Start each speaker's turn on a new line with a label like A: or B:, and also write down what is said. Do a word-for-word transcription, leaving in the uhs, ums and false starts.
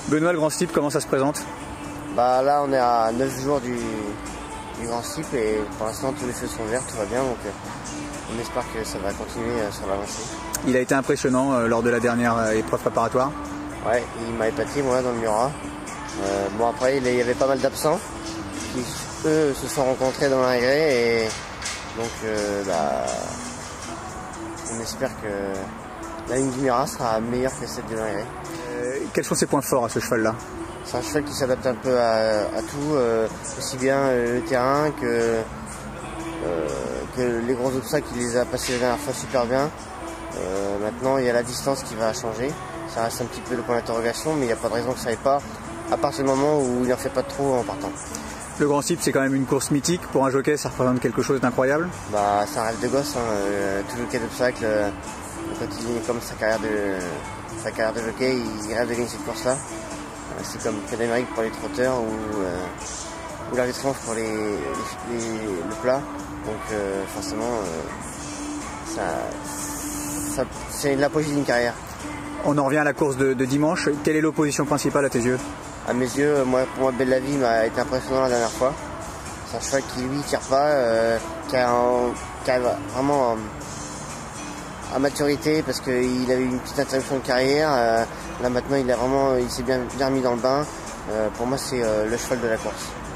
A: Benoît, le Grand Steeple, comment ça se présente?
B: Bah là on est à neuf jours du, du Grand Steeple et pour l'instant tous les feux sont verts, tout va bien, donc euh, on espère que ça va continuer euh, sur l'avancée.
A: Il a été impressionnant euh, lors de la dernière euh, épreuve préparatoire.
B: Ouais, il m'a épaté moi dans le Murat. Euh, bon après il y avait pas mal d'absents qui eux se sont rencontrés dans l'Ingré et donc euh, bah, on espère que la ligne du Murat sera meilleure que celle de l'Ingré.
A: Euh, quels sont ses points forts à ce cheval-là?
B: C'est un cheval qui s'adapte un peu à, à tout, euh, aussi bien euh, le terrain que, euh, que les gros obstacles. Il les a passés la dernière fois super bien. Euh, maintenant il y a la distance qui va changer. Ça reste un petit peu le point d'interrogation, mais il n'y a pas de raison que ça n'aille pas, à partir du moment où il n'en fait pas trop en partant.
A: Le Grand Steeple, c'est quand même une course mythique. Pour un jockey, ça représente quelque chose d'incroyable.
B: Bah, c'est un rêve de gosse, hein. euh, tout jockey d'obstacle, euh, quand il comme sa carrière de, sa carrière de jockey, il rêve de gagner cette course-là. Euh, c'est comme Cannes d'Amérique pour les trotteurs ou, euh, ou la Rétranche pour les, les, les, le plat. Donc euh, forcément, euh, ça, ça, c'est l'apogée d'une carrière.
A: On en revient à la course de, de dimanche. Quelle est l'opposition principale à tes yeux?
B: À mes yeux, moi, pour moi, Belle la Vie m'a été impressionnant la dernière fois. C'est un cheval qui, lui, tire pas, euh, qui, a un, qui a vraiment un, à maturité parce qu'il avait eu une petite interruption de carrière. Euh, là, maintenant, il, a vraiment, il s'est bien, bien remis dans le bain. Euh, pour moi, c'est euh, le cheval de la course.